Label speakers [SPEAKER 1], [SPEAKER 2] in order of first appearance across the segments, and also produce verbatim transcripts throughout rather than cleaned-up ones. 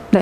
[SPEAKER 1] 네.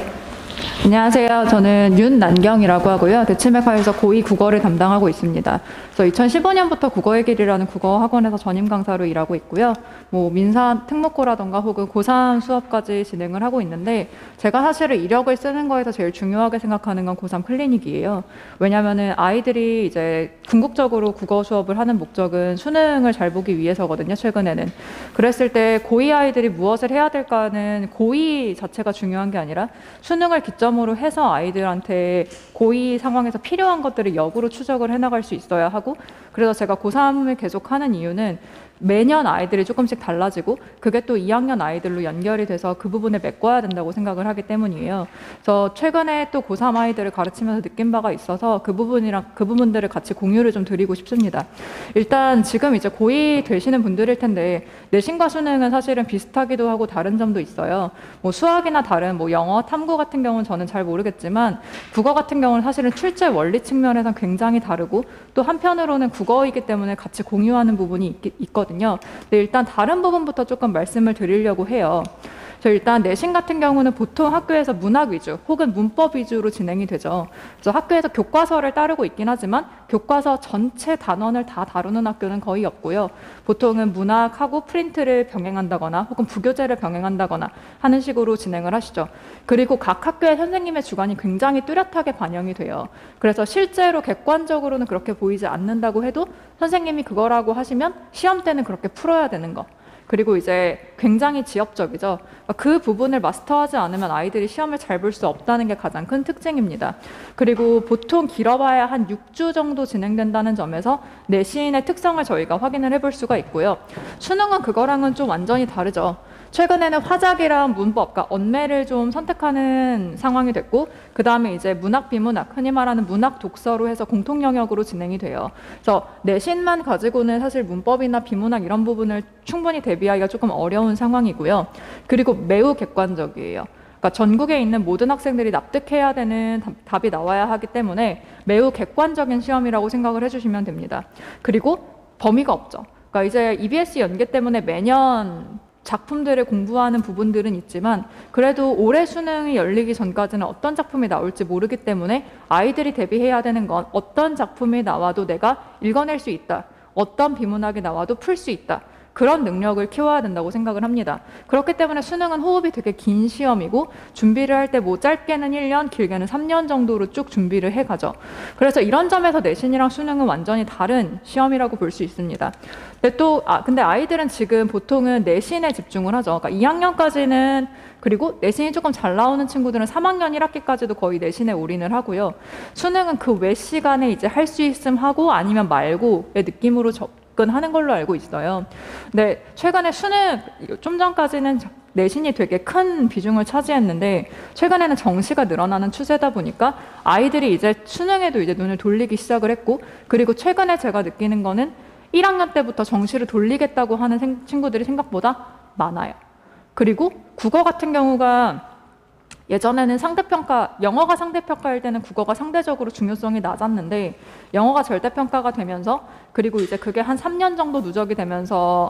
[SPEAKER 1] 안녕하세요. 저는 윤난경이라고 하고요. 대치메카에서 고이 국어를 담당하고 있습니다. 그래서 이천십오 년부터 국어의 길이라는 국어 학원에서 전임 강사로 일하고 있고요. 뭐 민사 특목고라던가 혹은 고삼 수업까지 진행을 하고 있는데, 제가 사실은 이력을 쓰는 거에서 제일 중요하게 생각하는 건 고삼 클리닉이에요. 왜냐면은 아이들이 이제 궁극적으로 국어 수업을 하는 목적은 수능을 잘 보기 위해서거든요, 최근에는. 그랬을 때 고이 아이들이 무엇을 해야 될까는 고이 자체가 중요한 게 아니라 수능을 기점으로 해서 아이들한테 고이 상황에서 필요한 것들을 역으로 추적을 해나갈 수 있어야 하고, 그래서 제가 고삼을 계속 하는 이유는 매년 아이들이 조금씩 달라지고 그게 또 이 학년 아이들로 연결이 돼서 그 부분을 메꿔야 된다고 생각을 하기 때문이에요. 그래서 최근에 또 고삼 아이들을 가르치면서 느낀 바가 있어서 그 부분이랑 그 부분들을 같이 공유를 좀 드리고 싶습니다. 일단 지금 이제 고이 되시는 분들일 텐데, 내신과 수능은 사실은 비슷하기도 하고 다른 점도 있어요. 뭐 수학이나 다른 뭐 영어, 탐구 같은 경우는 저는 잘 모르겠지만, 국어 같은 경우는 사실은 출제 원리 측면에서 굉장히 다르고, 또 한편으로는 국어이기 때문에 같이 공유하는 부분이 있, 있거든요. 근데 일단 다른 부분부터 조금 말씀을 드리려고 해요. 저 일단 내신 같은 경우는 보통 학교에서 문학 위주 혹은 문법 위주로 진행이 되죠. 그래서 학교에서 교과서를 따르고 있긴 하지만 교과서 전체 단원을 다 다루는 학교는 거의 없고요. 보통은 문학하고 프린트를 병행한다거나 혹은 부교재를 병행한다거나 하는 식으로 진행을 하시죠. 그리고 각 학교의 선생님의 주관이 굉장히 뚜렷하게 반영이 돼요. 그래서 실제로 객관적으로는 그렇게 보이지 않는다고 해도 선생님이 그거라고 하시면 시험 때는 그렇게 풀어야 되는 거. 그리고 이제 굉장히 지엽적이죠. 그 부분을 마스터하지 않으면 아이들이 시험을 잘 볼 수 없다는 게 가장 큰 특징입니다. 그리고 보통 길어봐야 한 육 주 정도 진행된다는 점에서 내신의 특성을 저희가 확인을 해볼 수가 있고요. 수능은 그거랑은 좀 완전히 다르죠. 최근에는 화작이랑 문법, 그러니까 언매를 좀 선택하는 상황이 됐고, 그 다음에 이제 문학, 비문학, 흔히 말하는 문학 독서로 해서 공통 영역으로 진행이 돼요. 그래서 내신만 가지고는 사실 문법이나 비문학 이런 부분을 충분히 대비하기가 조금 어려운 상황이고요. 그리고 매우 객관적이에요. 그러니까 전국에 있는 모든 학생들이 납득해야 되는 답이 나와야 하기 때문에 매우 객관적인 시험이라고 생각을 해주시면 됩니다. 그리고 범위가 없죠. 그러니까 이제 이비에스 연계 때문에 매년 작품들을 공부하는 부분들은 있지만, 그래도 올해 수능이 열리기 전까지는 어떤 작품이 나올지 모르기 때문에 아이들이 대비해야 되는 건 어떤 작품이 나와도 내가 읽어낼 수 있다, 어떤 비문학이 나와도 풀 수 있다, 그런 능력을 키워야 된다고 생각을 합니다. 그렇기 때문에 수능은 호흡이 되게 긴 시험이고, 준비를 할 때 뭐 짧게는 일 년, 길게는 삼 년 정도로 쭉 준비를 해가죠. 그래서 이런 점에서 내신이랑 수능은 완전히 다른 시험이라고 볼 수 있습니다. 근데 또 아, 근데 아이들은 지금 보통은 내신에 집중을 하죠. 그러니까 이 학년까지는, 그리고 내신이 조금 잘 나오는 친구들은 삼 학년 일 학기까지도 거의 내신에 올인을 하고요. 수능은 그 외 시간에 이제 할 수 있음 하고 아니면 말고의 느낌으로 접 하는 걸로 알고 있어요. 근데 최근에 수능, 좀 전까지는 내신이 되게 큰 비중을 차지했는데, 최근에는 정시가 늘어나는 추세다 보니까 아이들이 이제 수능에도 이제 눈을 돌리기 시작을 했고, 그리고 최근에 제가 느끼는 거는 일 학년 때부터 정시를 돌리겠다고 하는 생, 친구들이 생각보다 많아요. 그리고 국어 같은 경우가 예전에는 상대평가, 영어가 상대평가일 때는 국어가 상대적으로 중요성이 낮았는데, 영어가 절대평가가 되면서, 그리고 이제 그게 한 삼 년 정도 누적이 되면서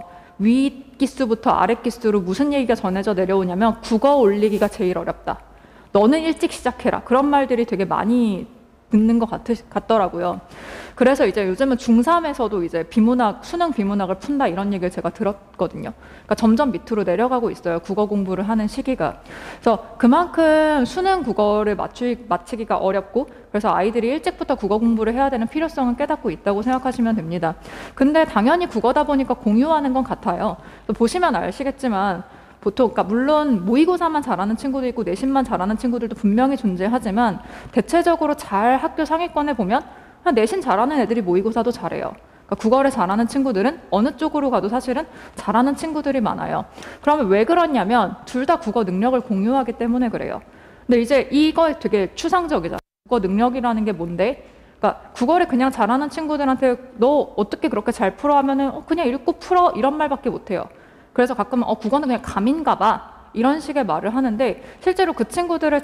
[SPEAKER 1] 위 기수부터 아래 기수로 무슨 얘기가 전해져 내려오냐면, 국어 올리기가 제일 어렵다, 너는 일찍 시작해라, 그런 말들이 되게 많이 듣는 것 같, 같더라고요. 그래서 이제 요즘은 중삼에서도 이제 비문학, 수능 비문학을 푼다, 이런 얘기를 제가 들었거든요. 그러니까 점점 밑으로 내려가고 있어요, 국어 공부를 하는 시기가. 그래서 그만큼 수능 국어를 맞추, 맞추기가 어렵고, 그래서 아이들이 일찍부터 국어 공부를 해야 되는 필요성은 깨닫고 있다고 생각하시면 됩니다. 근데 당연히 국어다 보니까 공유하는 건 같아요. 또 보시면 아시겠지만, 보통, 그러니까 물론 모의고사만 잘하는 친구도 있고 내신만 잘하는 친구들도 분명히 존재하지만, 대체적으로 잘 학교 상위권에 보면 그냥 내신 잘하는 애들이 모의고사도 잘해요. 그러니까 국어를 잘하는 친구들은 어느 쪽으로 가도 사실은 잘하는 친구들이 많아요. 그러면 왜 그러냐면 둘 다 국어 능력을 공유하기 때문에 그래요. 근데 이제 이거 되게 추상적이잖아요. 국어 능력이라는 게 뭔데? 그러니까 국어를 그냥 잘하는 친구들한테 너 어떻게 그렇게 잘 풀어 하면은 어, 그냥 읽고 풀어, 이런 말밖에 못해요. 그래서 가끔은 어, 국어는 그냥 감인가 봐, 이런 식의 말을 하는데, 실제로 그 친구들을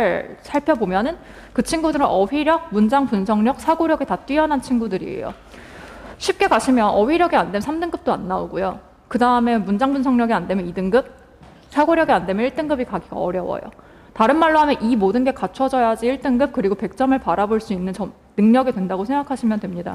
[SPEAKER 1] 잘 살펴보면은 그 친구들은 어휘력, 문장 분석력, 사고력이 다 뛰어난 친구들이에요. 쉽게 가시면 어휘력이 안 되면 삼 등급도 안 나오고요. 그 다음에 문장 분석력이 안 되면 이 등급, 사고력이 안 되면 일 등급이 가기가 어려워요. 다른 말로 하면 이 모든 게 갖춰져야지 일 등급 그리고 백 점을 바라볼 수 있는 점, 능력이 된다고 생각하시면 됩니다.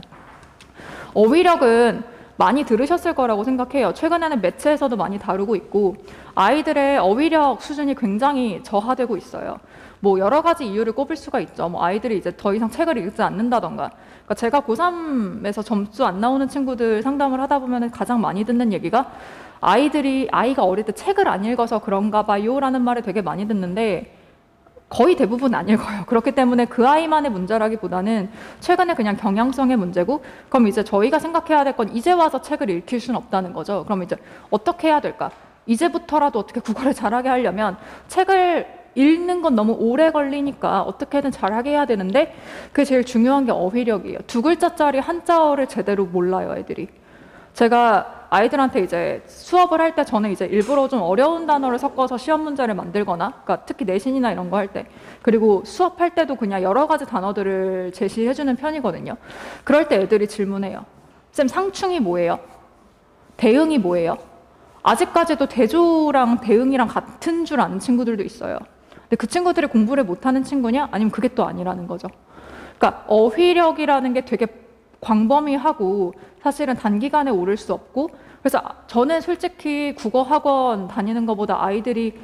[SPEAKER 1] 어휘력은 많이 들으셨을 거라고 생각해요. 최근에는 매체에서도 많이 다루고 있고 아이들의 어휘력 수준이 굉장히 저하되고 있어요. 뭐 여러 가지 이유를 꼽을 수가 있죠. 뭐 아이들이 이제 더 이상 책을 읽지 않는다던가. 그러니까 제가 고삼에서 점수 안 나오는 친구들 상담을 하다 보면 가장 많이 듣는 얘기가 아이들이 아이가 어릴 때 책을 안 읽어서 그런가 봐요 라는 말을 되게 많이 듣는데 거의 대부분 안 읽어요. 그렇기 때문에 그 아이만의 문제라기보다는 최근에 그냥 경향성의 문제고 그럼 이제 저희가 생각해야 될 건 이제 와서 책을 읽힐 수는 없다는 거죠. 그럼 이제 어떻게 해야 될까? 이제부터라도 어떻게 국어를 잘하게 하려면 책을 읽는 건 너무 오래 걸리니까 어떻게든 잘하게 해야 되는데 그게 제일 중요한 게 어휘력이에요. 두 글자짜리 한자어를 제대로 몰라요, 애들이. 제가 아이들한테 이제 수업을 할 때 저는 이제 일부러 좀 어려운 단어를 섞어서 시험 문제를 만들거나, 그러니까 특히 내신이나 이런 거 할 때, 그리고 수업할 때도 그냥 여러 가지 단어들을 제시해주는 편이거든요. 그럴 때 애들이 질문해요. 쌤, 상충이 뭐예요? 대응이 뭐예요? 아직까지도 대조랑 대응이랑 같은 줄 아는 친구들도 있어요. 근데 그 친구들이 공부를 못하는 친구냐? 아니면 그게 또 아니라는 거죠. 그러니까 어휘력이라는 게 되게 광범위하고 사실은 단기간에 오를 수 없고, 그래서 저는 솔직히 국어 학원 다니는 것보다 아이들이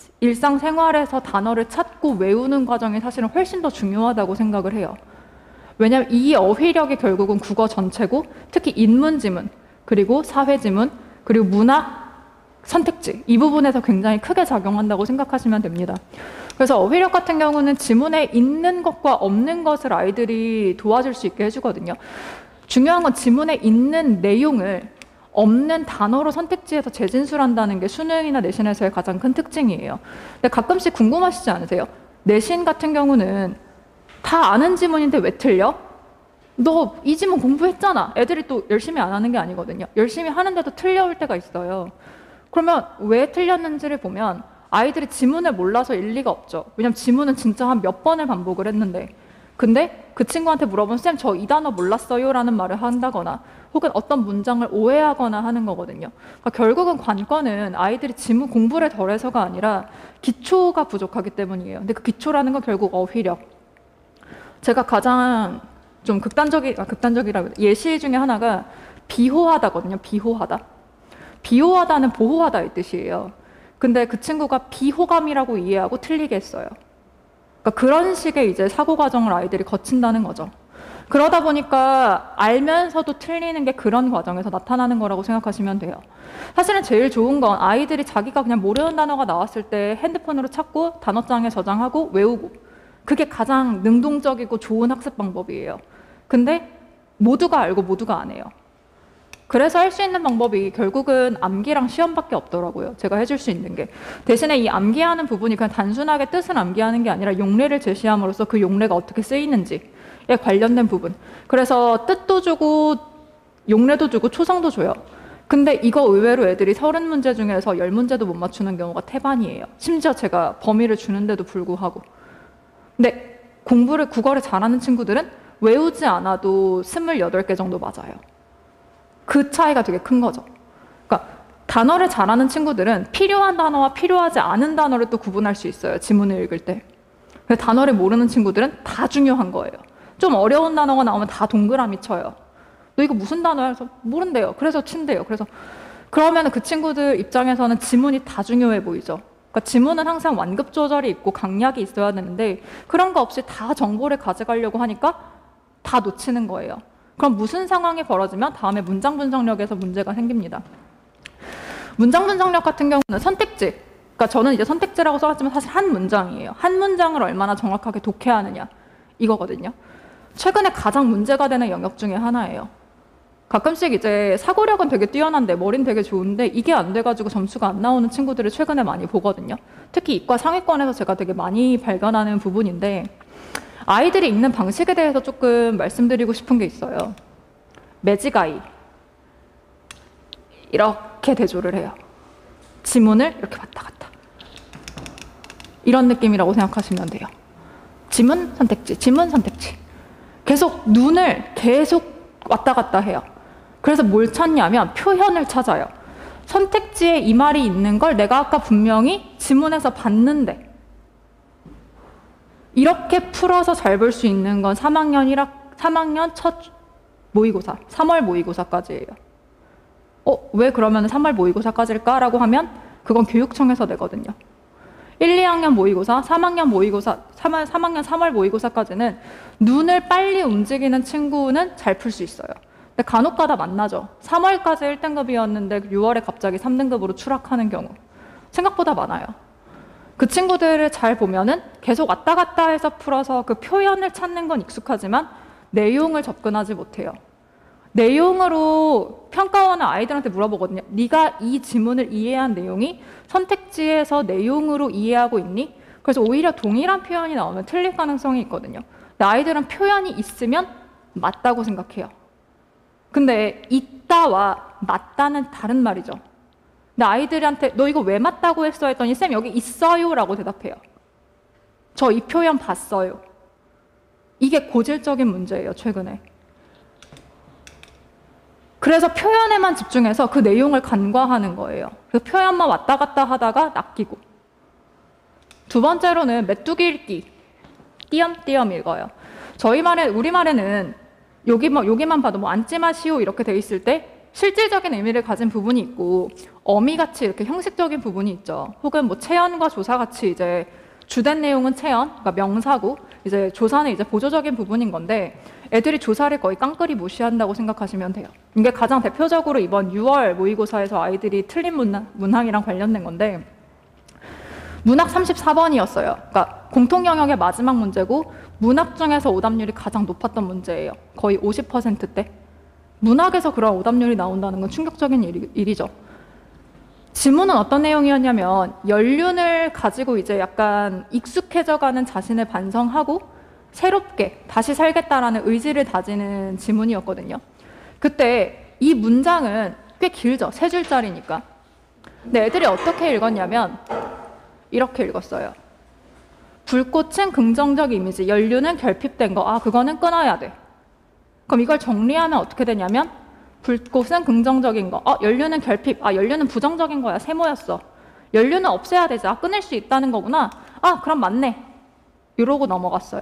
[SPEAKER 1] 일상생활에서 단어를 찾고 외우는 과정이 사실은 훨씬 더 중요하다고 생각을 해요. 왜냐하면 이 어휘력이 결국은 국어 전체고 특히 인문지문, 그리고 사회지문, 그리고 문학, 선택지 이 부분에서 굉장히 크게 작용한다고 생각하시면 됩니다. 그래서 어휘력 같은 경우는 지문에 있는 것과 없는 것을 아이들이 도와줄 수 있게 해주거든요. 중요한 건 지문에 있는 내용을 없는 단어로 선택지에서 재진술한다는 게 수능이나 내신에서의 가장 큰 특징이에요. 근데 가끔씩 궁금하시지 않으세요? 내신 같은 경우는 다 아는 지문인데 왜 틀려? 너 이 지문 공부했잖아. 애들이 또 열심히 안 하는 게 아니거든요. 열심히 하는데도 틀려올 때가 있어요. 그러면 왜 틀렸는지를 보면 아이들이 지문을 몰라서 일리가 없죠. 왜냐면 지문은 진짜 한 몇 번을 반복을 했는데, 근데 그 친구한테 물어보면 쌤, 저 이 단어 몰랐어요 라는 말을 한다거나 혹은 어떤 문장을 오해하거나 하는 거거든요. 그러니까 결국은 관건은 아이들이 지문 공부를 덜 해서가 아니라 기초가 부족하기 때문이에요. 근데 그 기초라는 건 결국 어휘력. 제가 가장 좀 극단적이, 아, 극단적이라고 예시 중에 하나가 비호하다거든요. 비호하다. 비호하다는 보호하다 이 뜻이에요. 근데 그 친구가 비호감이라고 이해하고 틀리게 했어요. 그러니까 그런 식의 이제 사고 과정을 아이들이 거친다는 거죠. 그러다 보니까 알면서도 틀리는 게 그런 과정에서 나타나는 거라고 생각하시면 돼요. 사실은 제일 좋은 건 아이들이 자기가 그냥 모르는 단어가 나왔을 때 핸드폰으로 찾고 단어장에 저장하고 외우고, 그게 가장 능동적이고 좋은 학습 방법이에요. 근데 모두가 알고 모두가 안 해요. 그래서 할 수 있는 방법이 결국은 암기랑 시험밖에 없더라고요. 제가 해줄 수 있는 게. 대신에 이 암기하는 부분이 그냥 단순하게 뜻을 암기하는 게 아니라 용례를 제시함으로써 그 용례가 어떻게 쓰이는지에 관련된 부분. 그래서 뜻도 주고 용례도 주고 초성도 줘요. 근데 이거 의외로 애들이 서른 문제 중에서 열 문제도 못 맞추는 경우가 태반이에요. 심지어 제가 범위를 주는데도 불구하고. 근데 공부를, 국어를 잘하는 친구들은 외우지 않아도 스물여덟 개 정도 맞아요. 그 차이가 되게 큰 거죠. 그러니까 단어를 잘하는 친구들은 필요한 단어와 필요하지 않은 단어를 또 구분할 수 있어요. 지문을 읽을 때. 단어를 모르는 친구들은 다 중요한 거예요. 좀 어려운 단어가 나오면 다 동그라미 쳐요. 너 이거 무슨 단어야? 그래서 모른대요. 그래서 친대요. 그래서 그러면 그 친구들 입장에서는 지문이 다 중요해 보이죠. 그러니까 지문은 항상 완급 조절이 있고 강약이 있어야 되는데 그런 거 없이 다 정보를 가져가려고 하니까 다 놓치는 거예요. 그럼 무슨 상황이 벌어지면 다음에 문장 분석력에서 문제가 생깁니다. 문장 분석력 같은 경우는 선택지. 그러니까 저는 이제 선택지라고 써놨지만 사실 한 문장이에요. 한 문장을 얼마나 정확하게 독해하느냐 이거거든요. 최근에 가장 문제가 되는 영역 중에 하나예요. 가끔씩 이제 사고력은 되게 뛰어난데 머리는 되게 좋은데 이게 안 돼가지고 점수가 안 나오는 친구들을 최근에 많이 보거든요. 특히 이과 상위권에서 제가 되게 많이 발견하는 부분인데 아이들이 읽는 방식에 대해서 조금 말씀드리고 싶은 게 있어요. 매지가이. 이렇게 대조를 해요. 지문을 이렇게 왔다 갔다. 이런 느낌이라고 생각하시면 돼요. 지문, 선택지, 지문, 선택지. 계속 눈을 계속 왔다 갔다 해요. 그래서 뭘 찾냐면 표현을 찾아요. 선택지에 이 말이 있는 걸 내가 아까 분명히 지문에서 봤는데 이렇게 풀어서 잘 볼 수 있는 건 삼 학년 일 학, 삼 학년 첫 모의고사, 삼월 모의고사까지예요. 어, 왜 그러면 삼월 모의고사까지일까라고 하면 그건 교육청에서 내거든요. 일, 이 학년 모의고사, 삼 학년 모의고사, 삼 학년 삼월 모의고사까지는 눈을 빨리 움직이는 친구는 잘 풀 수 있어요. 근데 간혹가다 만나죠. 삼월까지 일 등급이었는데 유월에 갑자기 삼 등급으로 추락하는 경우 생각보다 많아요. 그 친구들을 잘 보면은 계속 왔다 갔다 해서 풀어서 그 표현을 찾는 건 익숙하지만 내용을 접근하지 못해요. 내용으로 평가원은 아이들한테 물어보거든요. 네가 이 지문을 이해한 내용이 선택지에서 내용으로 이해하고 있니? 그래서 오히려 동일한 표현이 나오면 틀릴 가능성이 있거든요. 근데 아이들은 표현이 있으면 맞다고 생각해요. 근데 있다와 맞다는 다른 말이죠. 근데 아이들한테 너 이거 왜 맞다고 했어? 했더니 쌤 여기 있어요 라고 대답해요. 저 이 표현 봤어요. 이게 고질적인 문제예요, 최근에. 그래서 표현에만 집중해서 그 내용을 간과하는 거예요. 그래서 표현만 왔다 갔다 하다가 낚이고. 두 번째로는 메뚜기 읽기. 띄엄띄엄 읽어요. 저희 말에, 우리말에는 여기 뭐, 여기만 봐도 뭐 앉지 마시오 이렇게 돼 있을 때 실질적인 의미를 가진 부분이 있고 어미같이 이렇게 형식적인 부분이 있죠. 혹은 뭐 체언과 조사같이 이제 주된 내용은 체언, 그러니까 명사고 이제 조사는 이제 보조적인 부분인 건데 애들이 조사를 거의 깡그리 무시한다고 생각하시면 돼요. 이게 가장 대표적으로 이번 유월 모의고사에서 아이들이 틀린 문항, 문항이랑 관련된 건데 문학 삼십사 번이었어요. 그러니까 공통 영역의 마지막 문제고 문학 중에서 오답률이 가장 높았던 문제예요. 거의 오십 퍼센트대. 문학에서 그런 오답률이 나온다는 건 충격적인 일, 일이죠. 지문은 어떤 내용이었냐면 연륜을 가지고 이제 약간 익숙해져가는 자신을 반성하고 새롭게 다시 살겠다라는 의지를 다지는 지문이었거든요. 그때 이 문장은 꽤 길죠. 세 줄짜리니까. 근데 애들이 어떻게 읽었냐면 이렇게 읽었어요. 불꽃은 긍정적 이미지, 연륜은 결핍된 거. 아, 그거는 끊어야 돼. 그럼 이걸 정리하면 어떻게 되냐면 불꽃은 긍정적인 거. 어, 연륜은 결핍. 아, 연륜은 부정적인 거야. 세모였어. 연륜은 없애야 되지. 아, 끊을 수 있다는 거구나. 아, 그럼 맞네. 이러고 넘어갔어요.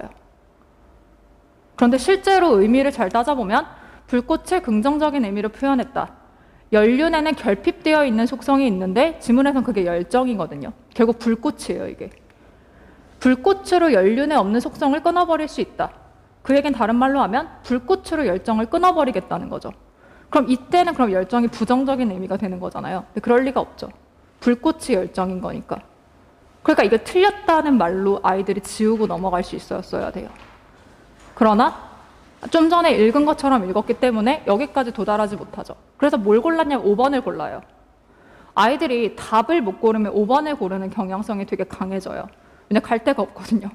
[SPEAKER 1] 그런데 실제로 의미를 잘 따져보면 불꽃을 긍정적인 의미로 표현했다. 연륜에는 결핍되어 있는 속성이 있는데 지문에선 그게 열정이거든요. 결국 불꽃이에요, 이게. 불꽃으로 연륜에 없는 속성을 끊어버릴 수 있다. 그 얘기는 다른 말로 하면 불꽃으로 열정을 끊어버리겠다는 거죠. 그럼 이때는 그럼 열정이 부정적인 의미가 되는 거잖아요. 근데 그럴 리가 없죠. 불꽃이 열정인 거니까. 그러니까 이게 틀렸다는 말로 아이들이 지우고 넘어갈 수 있었어야 돼요. 그러나 좀 전에 읽은 것처럼 읽었기 때문에 여기까지 도달하지 못하죠. 그래서 뭘 골랐냐면 오 번을 골라요. 아이들이 답을 못 고르면 오 번을 고르는 경향성이 되게 강해져요. 왜냐면 갈 데가 없거든요.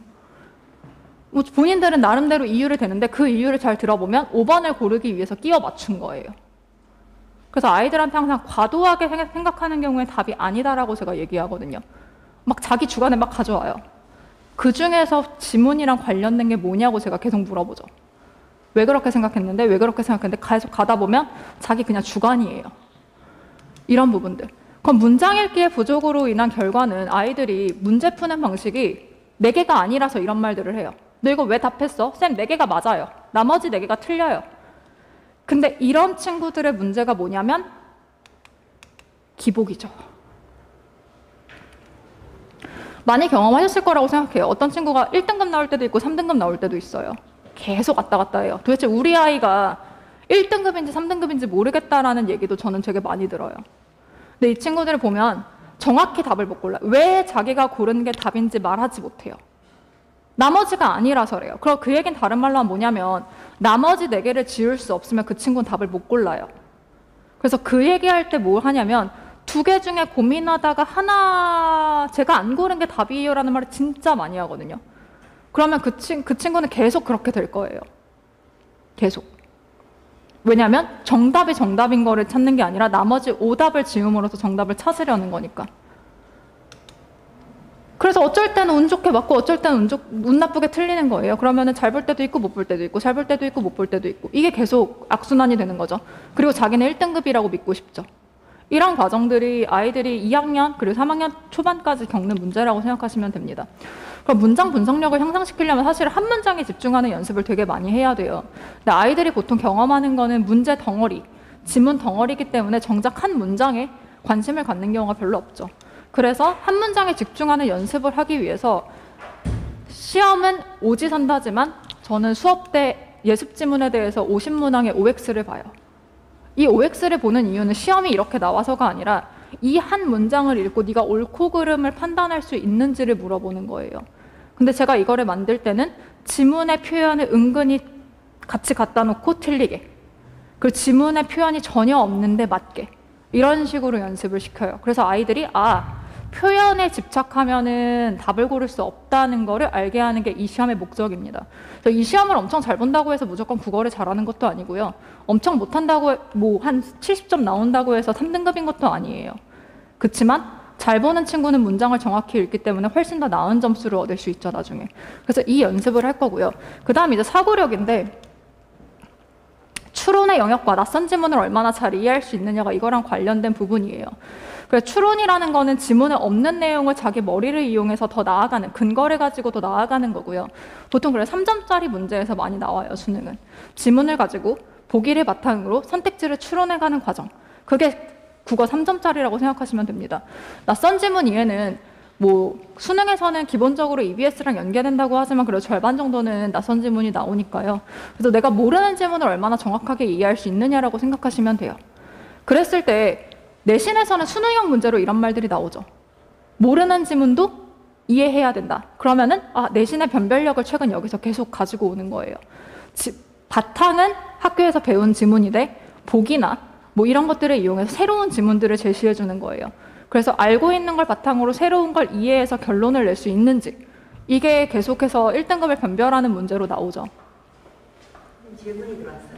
[SPEAKER 1] 뭐 본인들은 나름대로 이유를 대는데 그 이유를 잘 들어보면 오 번을 고르기 위해서 끼워 맞춘 거예요. 그래서 아이들한테 항상 과도하게 생각하는 경우에 답이 아니다라고 제가 얘기하거든요. 막 자기 주관에 막 가져와요. 그 중에서 지문이랑 관련된 게 뭐냐고 제가 계속 물어보죠. 왜 그렇게 생각했는데 왜 그렇게 생각했는데 계속 가다 보면 자기 그냥 주관이에요. 이런 부분들. 그럼 문장 읽기의 부족으로 인한 결과는 아이들이 문제 푸는 방식이 네 개가 아니라서 이런 말들을 해요. 너 이거 왜 답했어? 쌤, 네 개가 맞아요. 나머지 네 개가 틀려요. 근데 이런 친구들의 문제가 뭐냐면 기복이죠. 많이 경험하셨을 거라고 생각해요. 어떤 친구가 일 등급 나올 때도 있고 삼 등급 나올 때도 있어요. 계속 왔다 갔다 해요. 도대체 우리 아이가 일 등급인지 삼 등급인지 모르겠다라는 얘기도 저는 되게 많이 들어요. 근데 이 친구들을 보면 정확히 답을 못 골라요. 왜 자기가 고른 게 답인지 말하지 못해요. 나머지가 아니라서래요. 그럼 그 얘기는 다른 말로 하면 뭐냐면 나머지 네 개를 지울 수 없으면 그 친구는 답을 못 골라요. 그래서 그 얘기할 때 뭘 하냐면 두 개 중에 고민하다가 하나 제가 안 고른 게 답이에요 라는 말을 진짜 많이 하거든요. 그러면 그, 친, 그 친구는 계속 그렇게 될 거예요. 계속. 왜냐하면 정답이 정답인 거를 찾는 게 아니라 나머지 오답을 지음으로써 정답을 찾으려는 거니까. 그래서 어쩔 때는 운 좋게 맞고 어쩔 때는 운, 좋, 운 나쁘게 틀리는 거예요. 그러면은 잘 볼 때도 있고 못 볼 때도 있고 잘 볼 때도 있고 못 볼 때도 있고 이게 계속 악순환이 되는 거죠. 그리고 자기는 일 등급이라고 믿고 싶죠. 이런 과정들이 아이들이 이 학년 그리고 삼 학년 초반까지 겪는 문제라고 생각하시면 됩니다. 그럼 문장 분석력을 향상시키려면 사실 한 문장에 집중하는 연습을 되게 많이 해야 돼요. 근데 아이들이 보통 경험하는 거는 문제 덩어리, 지문 덩어리이기 때문에 정작 한 문장에 관심을 갖는 경우가 별로 없죠. 그래서 한 문장에 집중하는 연습을 하기 위해서 시험은 오지선다지만 저는 수업 때 예습 지문에 대해서 오십 문항의 오엑스를 봐요. 이 오엑스를 보는 이유는 시험이 이렇게 나와서가 아니라 이 한 문장을 읽고 네가 옳고 그름을 판단할 수 있는지를 물어보는 거예요. 근데 제가 이거를 만들 때는 지문의 표현을 은근히 같이 갖다 놓고 틀리게, 그 지문의 표현이 전혀 없는데 맞게, 이런 식으로 연습을 시켜요. 그래서 아이들이 아, 표현에 집착하면은 답을 고를 수 없다는 거를 알게 하는 게 이 시험의 목적입니다. 이 시험을 엄청 잘 본다고 해서 무조건 국어를 잘하는 것도 아니고요. 엄청 못한다고 뭐 한 칠십 점 나온다고 해서 삼 등급인 것도 아니에요. 그렇지만 잘 보는 친구는 문장을 정확히 읽기 때문에 훨씬 더 나은 점수를 얻을 수 있죠, 나중에. 그래서 이 연습을 할 거고요. 그 다음 이제 사고력인데, 추론의 영역과 낯선 지문을 얼마나 잘 이해할 수 있느냐가 이거랑 관련된 부분이에요. 그래서 추론이라는 거는 지문에 없는 내용을 자기 머리를 이용해서 더 나아가는, 근거를 가지고 더 나아가는 거고요. 보통 그래 삼 점짜리 문제에서 많이 나와요, 수능은. 지문을 가지고 보기를 바탕으로 선택지를 추론해가는 과정. 그게 국어 삼 점짜리라고 생각하시면 됩니다. 낯선 지문 이해는 뭐 수능에서는 기본적으로 이비에스랑 연계된다고 하지만 그래도 절반 정도는 낯선 지문이 나오니까요. 그래서 내가 모르는 지문을 얼마나 정확하게 이해할 수 있느냐라고 생각하시면 돼요. 그랬을 때 내신에서는 수능형 문제로 이런 말들이 나오죠. 모르는 지문도 이해해야 된다. 그러면은 아, 내신의 변별력을 최근 여기서 계속 가지고 오는 거예요. 지, 바탕은 학교에서 배운 지문인데 보기나 뭐 이런 것들을 이용해서 새로운 지문들을 제시해 주는 거예요. 그래서 알고 있는 걸 바탕으로 새로운 걸 이해해서 결론을 낼 수 있는지, 이게 계속해서 일 등급을 변별하는 문제로 나오죠.
[SPEAKER 2] 질문이 들어왔어요.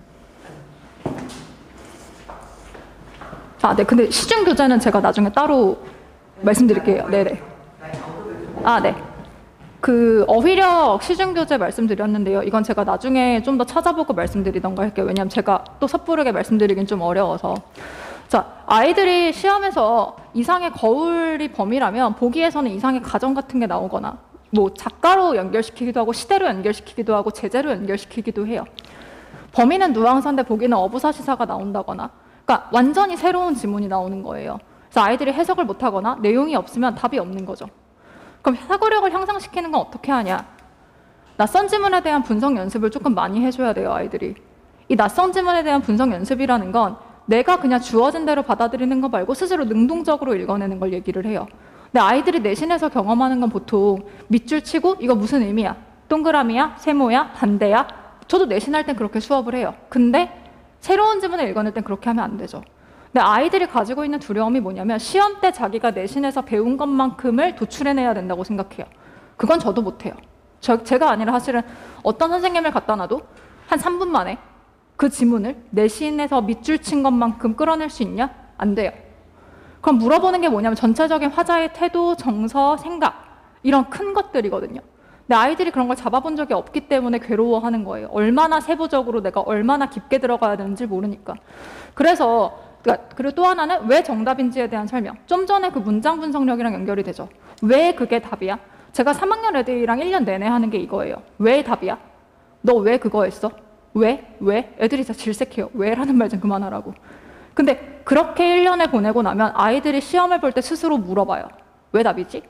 [SPEAKER 1] 아, 네. 근데 시중 교재는 제가 나중에 따로 말씀드릴게요. 네네. 아, 네. 그 어휘력 시중 교재 말씀드렸는데요. 이건 제가 나중에 좀 더 찾아보고 말씀드리던가 할게요. 왜냐하면 제가 또 섣부르게 말씀드리긴 좀 어려워서. 자, 아이들이 시험에서 이상의 거울이 범위라면 보기에서는 이상의 가정 같은 게 나오거나 뭐 작가로 연결시키기도 하고 시대로 연결시키기도 하고 제재로 연결시키기도 해요. 범위는 누앙사인데 보기는 어부사시사가 나온다거나, 그러니까 완전히 새로운 지문이 나오는 거예요. 그래서 아이들이 해석을 못하거나 내용이 없으면 답이 없는 거죠. 그럼 사고력을 향상시키는 건 어떻게 하냐? 낯선 지문에 대한 분석 연습을 조금 많이 해줘야 돼요, 아이들이. 이 낯선 지문에 대한 분석 연습이라는 건 내가 그냥 주어진 대로 받아들이는 거 말고 스스로 능동적으로 읽어내는 걸 얘기를 해요. 근데 아이들이 내신에서 경험하는 건 보통 밑줄 치고 이거 무슨 의미야? 동그라미야? 세모야? 반대야? 저도 내신할 땐 그렇게 수업을 해요. 근데 새로운 지문을 읽어낼 땐 그렇게 하면 안 되죠. 근데 아이들이 가지고 있는 두려움이 뭐냐면 시험 때 자기가 내신에서 배운 것만큼을 도출해내야 된다고 생각해요. 그건 저도 못해요. 저, 제가 아니라 사실은 어떤 선생님을 갖다 놔도 한 삼 분 만에 그 지문을 내신에서 밑줄 친 것만큼 끌어낼 수 있냐? 안 돼요. 그럼 물어보는 게 뭐냐면 전체적인 화자의 태도, 정서, 생각, 이런 큰 것들이거든요. 근데 아이들이 그런 걸 잡아본 적이 없기 때문에 괴로워하는 거예요. 얼마나 세부적으로 내가 얼마나 깊게 들어가야 되는지 모르니까. 그래서 그리고 또 하나는 왜 정답인지에 대한 설명. 좀 전에 그 문장 분석력이랑 연결이 되죠. 왜 그게 답이야? 제가 삼 학년 애들이랑 일 년 내내 하는 게 이거예요. 왜 답이야? 너 왜 그거 했어? 왜? 왜? 애들이 진짜 질색해요. 왜라는 말 좀 그만하라고. 근데 그렇게 일 년을 보내고 나면 아이들이 시험을 볼 때 스스로 물어봐요. 왜 답이지?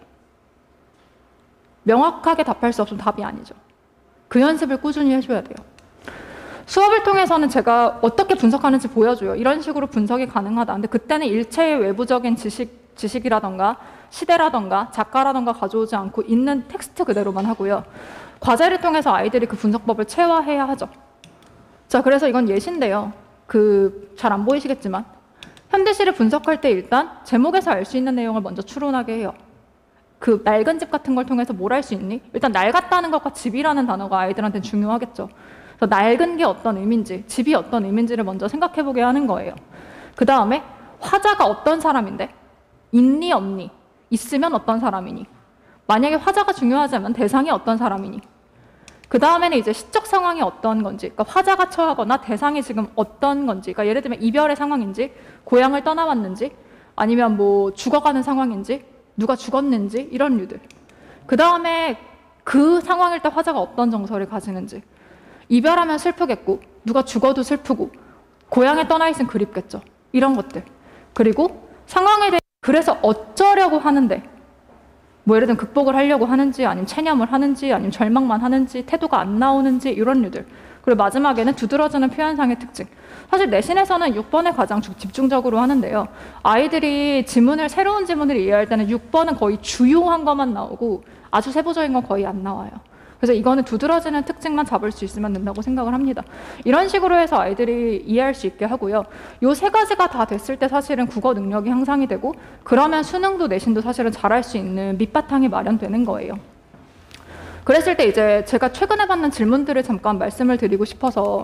[SPEAKER 1] 명확하게 답할 수 없으면 답이 아니죠. 그 연습을 꾸준히 해줘야 돼요. 수업을 통해서는 제가 어떻게 분석하는지 보여줘요. 이런 식으로 분석이 가능하다. 근데 그때는 일체의 외부적인 지식, 지식이라던가 시대라던가 작가라던가 가져오지 않고 있는 텍스트 그대로만 하고요. 과제를 통해서 아이들이 그 분석법을 체화해야 하죠. 자, 그래서 이건 예시인데요. 그 잘 안 보이시겠지만 현대시를 분석할 때 일단 제목에서 알 수 있는 내용을 먼저 추론하게 해요. 그 낡은 집 같은 걸 통해서 뭘 알 수 있니? 일단 낡았다는 것과 집이라는 단어가 아이들한테는 중요하겠죠. 그래서 낡은 게 어떤 의미인지, 집이 어떤 의미인지를 먼저 생각해보게 하는 거예요. 그 다음에 화자가 어떤 사람인데? 있니 없니? 있으면 어떤 사람이니? 만약에 화자가 중요하자면 대상이 어떤 사람이니? 그 다음에는 이제 시적 상황이 어떤 건지, 그러니까 화자가 처하거나 대상이 지금 어떤 건지, 그러니까 예를 들면 이별의 상황인지, 고향을 떠나왔는지, 아니면 뭐 죽어가는 상황인지, 누가 죽었는지, 이런 류들. 그 다음에 그 상황일 때 화자가 어떤 정서를 가지는지. 이별하면 슬프겠고, 누가 죽어도 슬프고, 고향에 떠나 있으면 그립겠죠. 이런 것들. 그리고 상황에 대해 그래서 어쩌려고 하는데, 뭐 예를 들면 극복을 하려고 하는지, 아니면 체념을 하는지, 아니면 절망만 하는지, 태도가 안 나오는지, 이런 류들. 그리고 마지막에는 두드러지는 표현상의 특징. 사실 내신에서는 육 번을 가장 집중적으로 하는데요. 아이들이 지문을, 새로운 지문을 이해할 때는 육 번은 거의 주요한 것만 나오고 아주 세부적인 건 거의 안 나와요. 그래서 이거는 두드러지는 특징만 잡을 수 있으면 된다고 생각을 합니다. 이런 식으로 해서 아이들이 이해할 수 있게 하고요. 요 세 가지가 다 됐을 때 사실은 국어 능력이 향상이 되고, 그러면 수능도 내신도 사실은 잘할 수 있는 밑바탕이 마련되는 거예요. 그랬을 때 이제 제가 최근에 받는 질문들을 잠깐 말씀을 드리고 싶어서,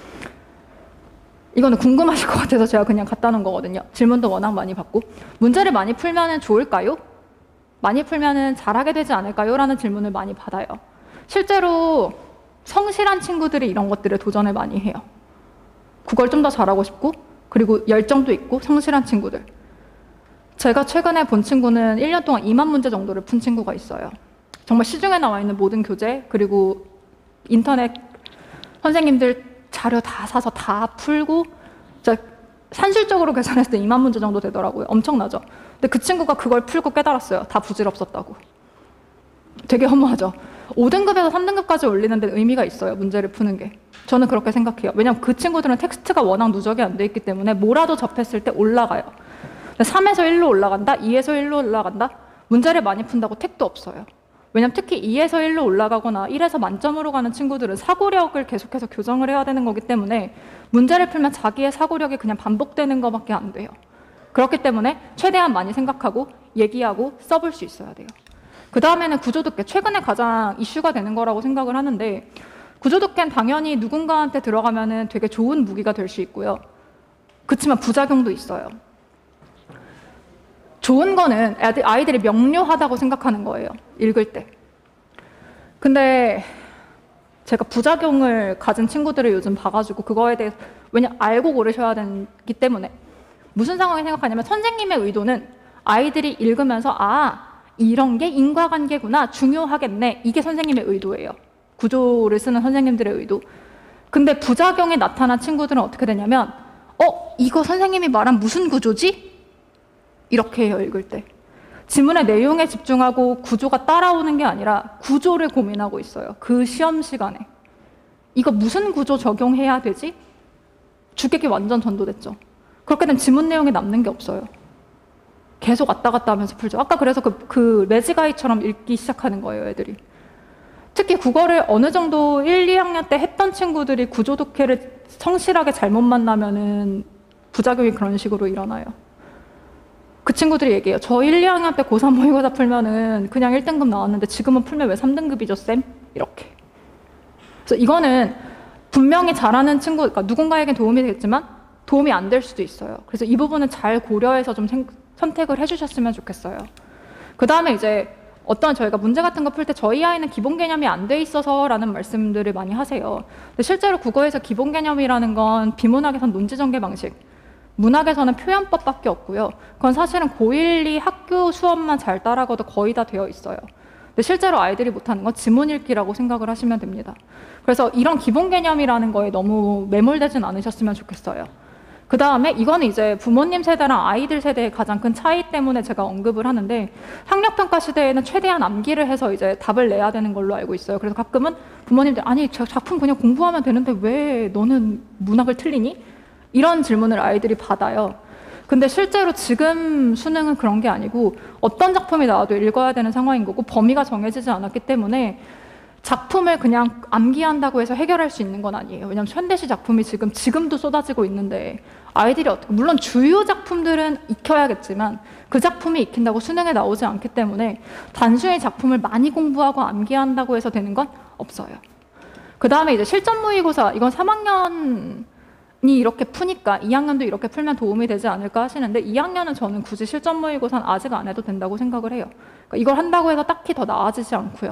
[SPEAKER 1] 이거는 궁금하실 것 같아서 제가 그냥 갖다 놓은 거거든요. 질문도 워낙 많이 받고. 문제를 많이 풀면 좋을까요? 많이 풀면 잘하게 되지 않을까요? 라는 질문을 많이 받아요. 실제로 성실한 친구들이 이런 것들에 도전을 많이 해요. 국어를 좀 더 잘하고 싶고, 그리고 열정도 있고 성실한 친구들. 제가 최근에 본 친구는 일 년 동안 이만 문제 정도를 푼 친구가 있어요. 정말 시중에 나와 있는 모든 교재, 그리고 인터넷 선생님들 자료 다 사서 다 풀고, 진짜 산술적으로 계산했을 때 이만 문제 정도 되더라고요. 엄청나죠? 근데 그 친구가 그걸 풀고 깨달았어요. 다 부질없었다고. 되게 허무하죠? 오 등급에서 삼 등급까지 올리는 데 의미가 있어요. 문제를 푸는 게. 저는 그렇게 생각해요. 왜냐면 그 친구들은 텍스트가 워낙 누적이 안 돼 있기 때문에 뭐라도 접했을 때 올라가요. 삼에서 일로 올라간다, 이에서 일로 올라간다. 문제를 많이 푼다고 택도 없어요. 왜냐면 특히 이에서 일로 올라가거나 일에서 만점으로 가는 친구들은 사고력을 계속해서 교정을 해야 되는 거기 때문에 문제를 풀면 자기의 사고력이 그냥 반복되는 것밖에 안 돼요. 그렇기 때문에 최대한 많이 생각하고 얘기하고 써볼 수 있어야 돼요. 그 다음에는 구조독해. 최근에 가장 이슈가 되는 거라고 생각을 하는데, 구조독해는 당연히 누군가한테 들어가면은 되게 좋은 무기가 될 수 있고요. 그렇지만 부작용도 있어요. 좋은 거는 아이들이 명료하다고 생각하는 거예요. 읽을 때. 근데 제가 부작용을 가진 친구들을 요즘 봐가지고 그거에 대해서, 왜냐 알고 고르셔야 되기 때문에, 무슨 상황을 생각하냐면 선생님의 의도는 아이들이 읽으면서 아 이런 게 인과관계구나, 중요하겠네, 이게 선생님의 의도예요. 구조를 쓰는 선생님들의 의도. 근데 부작용이 나타난 친구들은 어떻게 되냐면 어? 이거 선생님이 말한 무슨 구조지? 이렇게 해요. 읽을 때. 지문의 내용에 집중하고 구조가 따라오는 게 아니라 구조를 고민하고 있어요. 그 시험 시간에. 이거 무슨 구조 적용해야 되지? 주객이 완전 전도됐죠. 그렇게 되면 지문 내용에 남는 게 없어요. 계속 왔다 갔다 하면서 풀죠. 아까 그래서 그, 그 레지가이처럼 읽기 시작하는 거예요, 애들이. 특히 국어를 어느 정도 일, 이 학년 때 했던 친구들이 구조독해를 성실하게 잘못 만나면은 부작용이 그런 식으로 일어나요. 그 친구들이 얘기해요. 저 일, 이 학년 때 고삼 모의고사 풀면은 그냥 일 등급 나왔는데 지금은 풀면 왜 삼 등급이죠, 쌤? 이렇게. 그래서 이거는 분명히 잘하는 친구, 그러니까 누군가에겐 도움이 되겠지만 도움이 안 될 수도 있어요. 그래서 이 부분은 잘 고려해서 좀 생, 선택을 해주셨으면 좋겠어요. 그 다음에 이제 어떤 저희가 문제 같은 거 풀 때 저희 아이는 기본 개념이 안 돼 있어서 라는 말씀들을 많이 하세요. 근데 실제로 국어에서 기본 개념이라는 건 비문학에선 논지전개 방식, 문학에서는 표현법밖에 없고요. 그건 사실은 고일, 이 학교 수업만 잘 따라가도 거의 다 되어 있어요. 근데 실제로 아이들이 못하는 건 지문 읽기라고 생각을 하시면 됩니다. 그래서 이런 기본 개념이라는 거에 너무 매몰되진 않으셨으면 좋겠어요. 그 다음에 이거는 이제 부모님 세대랑 아이들 세대의 가장 큰 차이 때문에 제가 언급을 하는데, 학력평가 시대에는 최대한 암기를 해서 이제 답을 내야 되는 걸로 알고 있어요. 그래서 가끔은 부모님들 아니 저 작품 그냥 공부하면 되는데 왜 너는 문학을 틀리니? 이런 질문을 아이들이 받아요. 근데 실제로 지금 수능은 그런 게 아니고 어떤 작품이 나와도 읽어야 되는 상황인 거고 범위가 정해지지 않았기 때문에 작품을 그냥 암기한다고 해서 해결할 수 있는 건 아니에요. 왜냐하면 현대시 작품이 지금, 지금도 쏟아지고 있는데 아이들이 어떻게, 물론 주요 작품들은 익혀야겠지만 그 작품이 익힌다고 수능에 나오지 않기 때문에 단순히 작품을 많이 공부하고 암기한다고 해서 되는 건 없어요. 그 다음에 이제 실전 모의고사, 이건 삼 학년이 이렇게 푸니까 이 학년도 이렇게 풀면 도움이 되지 않을까 하시는데, 이 학년은 저는 굳이 실전 모의고사는 아직 안 해도 된다고 생각을 해요. 그러니까 이걸 한다고 해서 딱히 더 나아지지 않고요.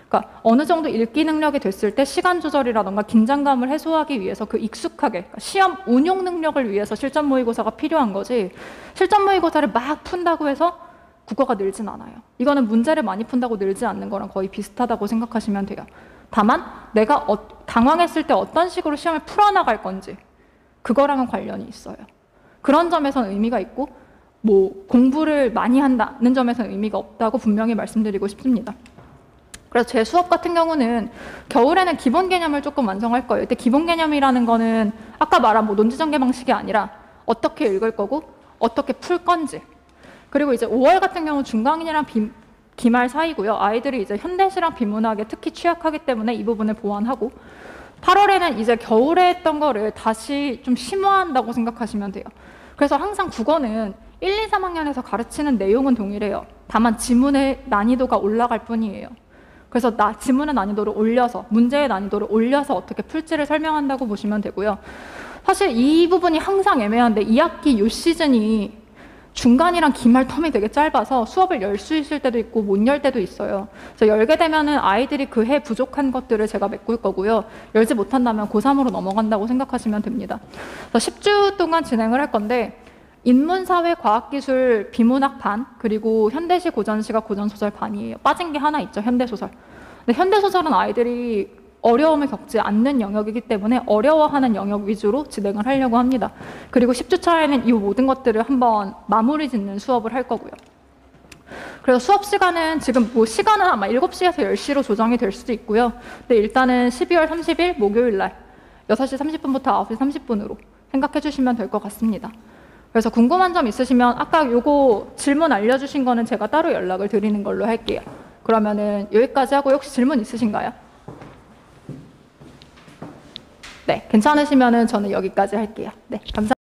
[SPEAKER 1] 그러니까 어느 정도 읽기 능력이 됐을 때 시간 조절이라던가 긴장감을 해소하기 위해서 그 익숙하게 그러니까 시험 운용 능력을 위해서 실전 모의고사가 필요한 거지 실전 모의고사를 막 푼다고 해서 국어가 늘진 않아요. 이거는 문제를 많이 푼다고 늘지 않는 거랑 거의 비슷하다고 생각하시면 돼요. 다만 내가 어, 당황했을 때 어떤 식으로 시험을 풀어나갈 건지 그거랑은 관련이 있어요. 그런 점에서는 의미가 있고 뭐 공부를 많이 한다는 점에서는 의미가 없다고 분명히 말씀드리고 싶습니다. 그래서 제 수업 같은 경우는 겨울에는 기본 개념을 조금 완성할 거예요. 근데 기본 개념이라는 거는 아까 말한 뭐 논지전개 방식이 아니라 어떻게 읽을 거고 어떻게 풀 건지 그리고 이제 오월 같은 경우 중강이랑 비, 기말 사이고요. 아이들이 이제 현대시랑 비문학에 특히 취약하기 때문에 이 부분을 보완하고 팔월에는 이제 겨울에 했던 거를 다시 좀 심화한다고 생각하시면 돼요. 그래서 항상 국어는 일, 이, 삼 학년에서 가르치는 내용은 동일해요. 다만 지문의 난이도가 올라갈 뿐이에요. 그래서 나, 지문의 난이도를 올려서 문제의 난이도를 올려서 어떻게 풀지를 설명한다고 보시면 되고요. 사실 이 부분이 항상 애매한데 이 학기 이 시즌이 중간이랑 기말 텀이 되게 짧아서 수업을 열 수 있을 때도 있고 못 열 때도 있어요. 그래서 열게 되면은 아이들이 그 해 부족한 것들을 제가 메꿀 거고요. 열지 못한다면 고삼으로 넘어간다고 생각하시면 됩니다. 그래서 십 주 동안 진행을 할 건데 인문사회 과학기술 비문학 반 그리고 현대시 고전시가 고전소설 반이에요. 빠진 게 하나 있죠. 현대소설. 근데 현대소설은 아이들이 어려움을 겪지 않는 영역이기 때문에 어려워하는 영역 위주로 진행을 하려고 합니다. 그리고 십 주 차에는 이 모든 것들을 한번 마무리 짓는 수업을 할 거고요. 그래서 수업 시간은 지금 뭐 시간은 아마 일곱 시에서 열 시로 조정이 될 수도 있고요. 근데 일단은 십이월 삼십일 목요일 날 여섯 시 삼십 분부터 아홉 시 삼십 분으로 생각해 주시면 될 것 같습니다. 그래서 궁금한 점 있으시면 아까 요거 질문 알려주신 거는 제가 따로 연락을 드리는 걸로 할게요. 그러면은 여기까지 하고 혹시 질문 있으신가요? 네, 괜찮으시면은 저는 여기까지 할게요. 네, 감사합니다.